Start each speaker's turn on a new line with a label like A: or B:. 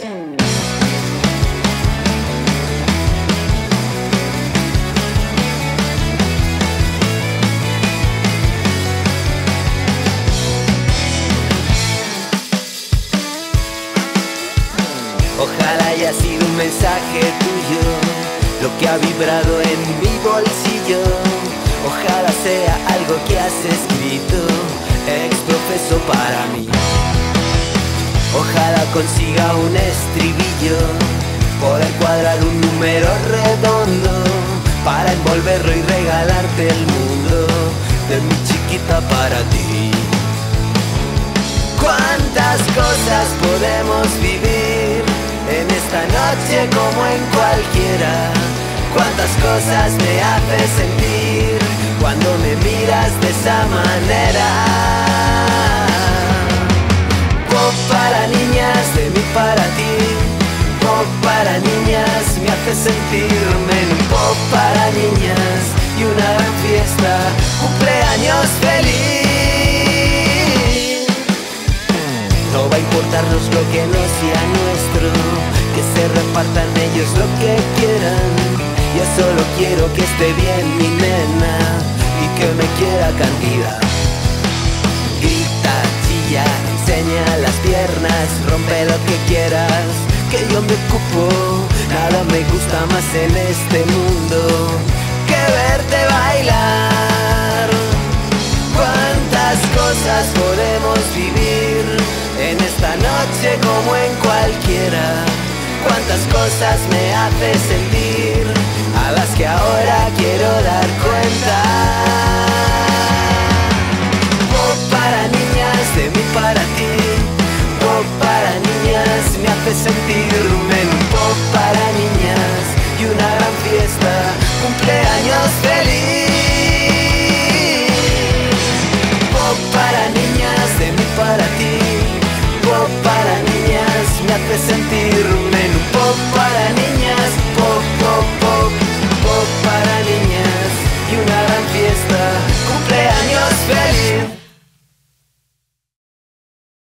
A: Ojalá haya sido un mensaje tuyo lo que ha vibrado en mi bolsillo. Ojalá sea algo que has escrito ex profeso para mí. Ojalá consiga un estribillo, poder cuadrar un número redondo para envolverlo y regalarte el mundo de mi chiquita para ti. ¿Cuántas cosas podemos vivir en esta noche como en cualquiera? ¿Cuántas cosas me haces sentir cuando me miras de esa manera? Pop para niñas, de mí para ti. Pop para niñas, me hace sentirme en un pop para niñas y una gran fiesta, cumpleaños feliz. No va a importarnos lo que no sea nuestro, que se repartan ellos lo que quieran. Yo solo quiero que esté bien mi nena y que me quiera cantidad. Grita, chilla, enseña las piernas, rompe lo que quieras, que yo me ocupo. Nada me gusta más en este mundo que verte bailar. ¿Cuántas cosas podemos vivir en esta noche como en cualquiera? ¿Cuántas cosas me hace sentir a las que ahora quiero dar cuenta? Pop para niñas, de mí para ti. Pop para niñas, me hace sentirme en un pop para niñas y una gran fiesta, cumpleaños feliz. Pop para niñas, de mí para ti. Pop para niñas, me hace sentirme en un pop para